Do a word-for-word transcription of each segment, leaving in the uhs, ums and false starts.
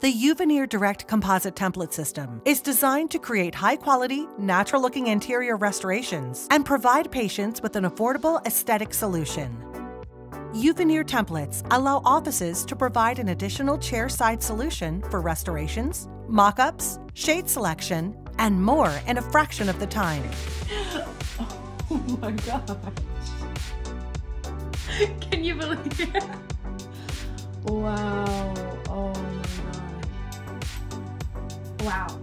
The Uveneer Direct Composite Template System is designed to create high-quality, natural-looking interior restorations and provide patients with an affordable aesthetic solution. Uveneer templates allow offices to provide an additional chair-side solution for restorations, mock-ups, shade selection, and more in a fraction of the time. Oh my gosh. Can you believe it? Wow. Oh my gosh. Wow.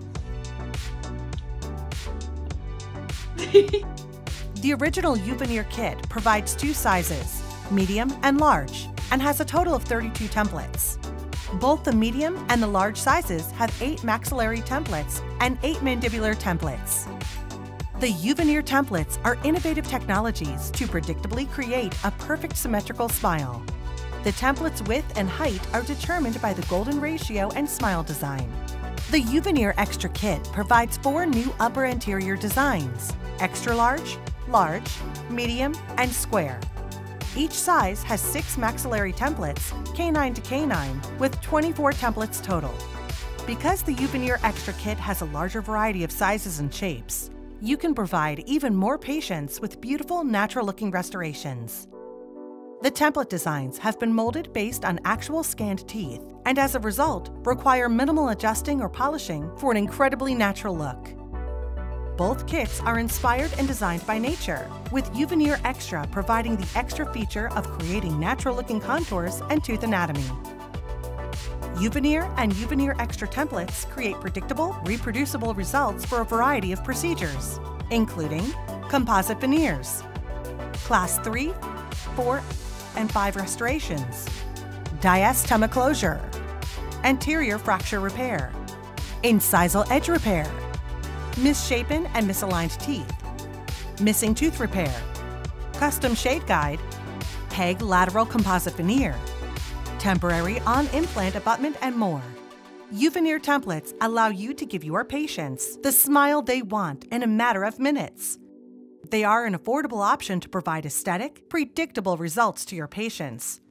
The original Uveneer kit provides two sizes, medium and large, and has a total of thirty-two templates. Both the medium and the large sizes have eight maxillary templates and eight mandibular templates. The Uveneer templates are innovative technologies to predictably create a perfect symmetrical smile. The template's width and height are determined by the golden ratio and smile design. The Uveneer Extra Kit provides four new upper anterior designs: extra large, large, medium, and square. Each size has six maxillary templates, canine to canine, with twenty-four templates total. Because the Uveneer Extra Kit has a larger variety of sizes and shapes, you can provide even more patients with beautiful, natural-looking restorations. The template designs have been molded based on actual scanned teeth, and as a result, require minimal adjusting or polishing for an incredibly natural look. Both kits are inspired and designed by nature, with Uveneer Extra providing the extra feature of creating natural-looking contours and tooth anatomy. Uveneer and Uveneer Extra templates create predictable, reproducible results for a variety of procedures, including composite veneers, class three, four, and five restorations, diastema closure, anterior fracture repair, incisal edge repair, misshapen and misaligned teeth, missing tooth repair, custom shade guide, PEG lateral composite veneer, temporary on-implant abutment, and more. Uveneer templates allow you to give your patients the smile they want in a matter of minutes. They are an affordable option to provide aesthetic, predictable results to your patients.